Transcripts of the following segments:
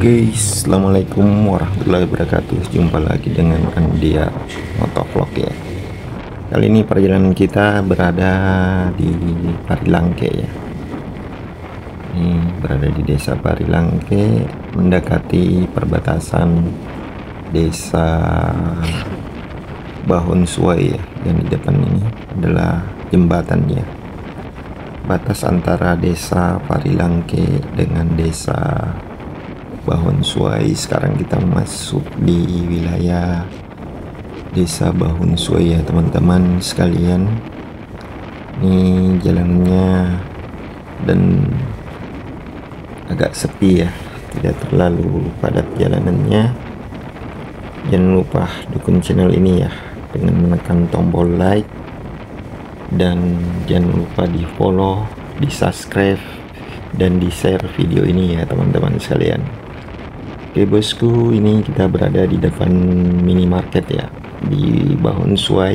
Oke, assalamualaikum warahmatullahi wabarakatuh. Jumpa lagi dengan Andia Motovlog ya. Kali ini perjalanan kita berada di Parilangke ya. Ini berada di desa Parilangke, mendekati perbatasan desa Bahun Suai ya. Yang di depan ini adalah jembatannya, batas antara desa Parilangke dengan desa Bahun Suai. Sekarang kita masuk di wilayah desa Bahun Suai ya teman-teman sekalian. Ini jalannya dan agak sepi ya, tidak terlalu padat jalanannya. Jangan lupa dukung channel ini ya dengan menekan tombol like, dan jangan lupa di follow, di subscribe, dan di share video ini ya teman-teman sekalian. Oke bosku, ini kita berada di depan minimarket ya di Bahun Suai.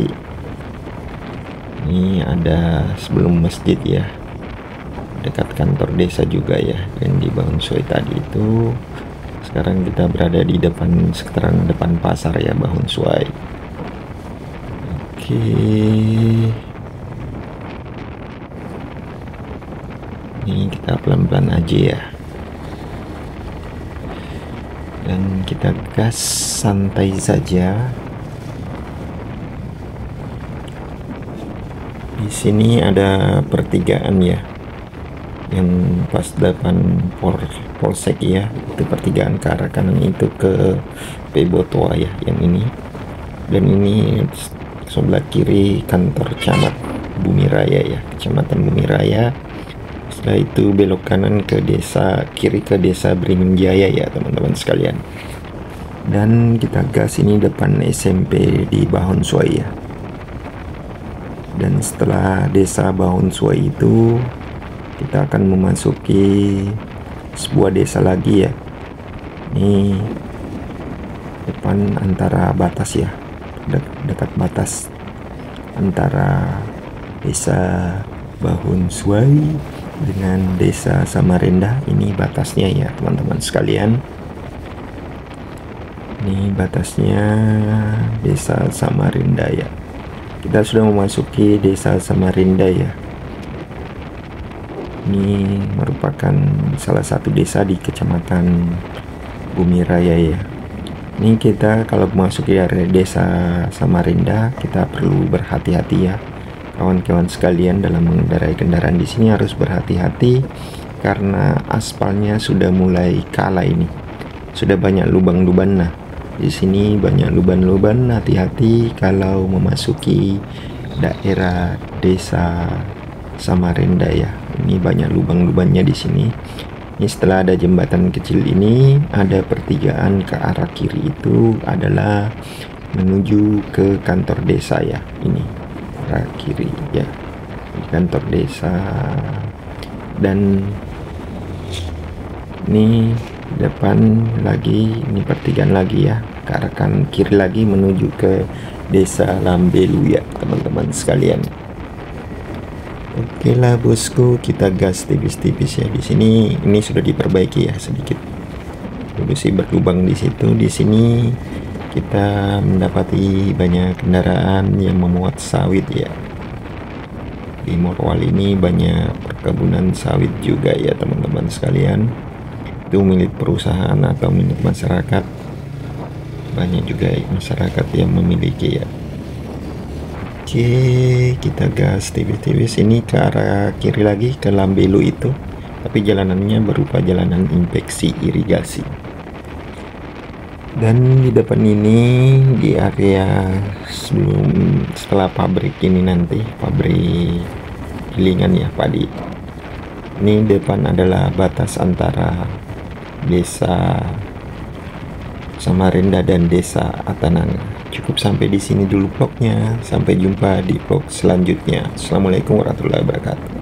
Ini ada sebelum masjid ya, dekat kantor desa juga ya, yang di Bahun Suai tadi itu. Sekarang kita berada di depan, sekitaran depan pasar ya Bahun Suai. Oke, ini kita pelan-pelan aja ya, dan kita gas santai saja. Di sini ada pertigaan ya, yang pas depan polsek ya, itu pertigaan. Ke arah kanan itu ke Pebotoa ya yang ini, dan ini sebelah kiri kantor camat Bumi Raya ya, kecamatan Bumi Raya. Setelah itu belok kanan ke desa, kiri ke desa Beringin Jaya ya teman-teman sekalian. Dan kita gas ini depan SMP di Bahun Suai ya. Dan setelah desa Bahun Suai itu kita akan memasuki sebuah desa lagi ya. Ini depan antara batas ya, dekat batas antara desa Bahun Suai dengan desa Samarinda. Ini batasnya ya teman-teman sekalian. Ini batasnya desa Samarinda ya. Kita sudah memasuki desa Samarinda ya. Ini merupakan salah satu desa di kecamatan Bumi Raya ya. Ini kita kalau memasuki area desa Samarinda, kita perlu berhati-hati ya kawan-kawan sekalian dalam mengendarai kendaraan. Di sini harus berhati-hati karena aspalnya sudah mulai kalah ini. Sudah banyak lubang-lubang. Nah, di sini banyak lubang-lubang. Hati-hati kalau memasuki daerah desa Samarinda ya. Ini banyak lubang-lubangnya di sini. Ini setelah ada jembatan kecil ini, ada pertigaan ke arah kiri itu adalah menuju ke kantor desa ya. Ini kiri ya, di kantor desa. Dan ini depan lagi, ini pertigaan lagi ya, ke arah kan kiri lagi menuju ke desa Lambelu ya teman-teman sekalian. Oke lah bosku, kita gas tipis-tipis ya. Di sini ini sudah diperbaiki ya sedikit. Dulu sih berlubang di situ. Di sini kita mendapati banyak kendaraan yang memuat sawit ya. Di Morowali ini banyak perkebunan sawit juga ya teman-teman sekalian. Itu milik perusahaan atau milik masyarakat. Banyak juga masyarakat yang memiliki ya. Oke, kita gas tipis-tipis ini ke arah kiri lagi ke Lambelu itu, tapi jalanannya berupa jalanan infeksi irigasi. Dan di depan ini di area setelah pabrik ini nanti, pabrik gilingan ya padi. Ini depan adalah batas antara desa Samarinda dan desa Atananga. Cukup sampai di sini dulu vlognya. Sampai jumpa di vlog selanjutnya. Assalamualaikum warahmatullahi wabarakatuh.